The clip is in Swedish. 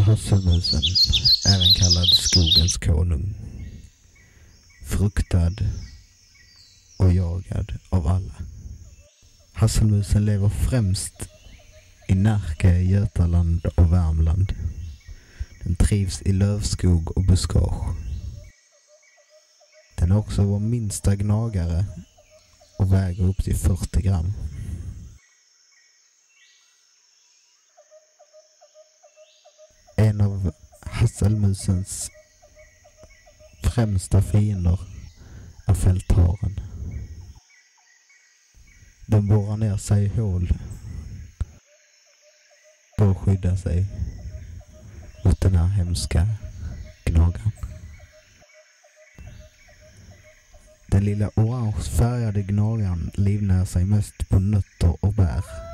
Hasselmusen, även kallad skogens konung. Fruktad och jagad av alla. Hasselmusen lever främst i Närke, Götaland och Värmland. Den trivs i lövskog och buskage. Den är också vår minsta gnagare och väger upp till 40 gram. En av hasselmusens främsta fiender är fältharen. De borrar ner sig i hål för att skydda sig mot den här hemska gnagaren. Den lilla orangefärgade gnagaren livnär sig mest på nötter och bär.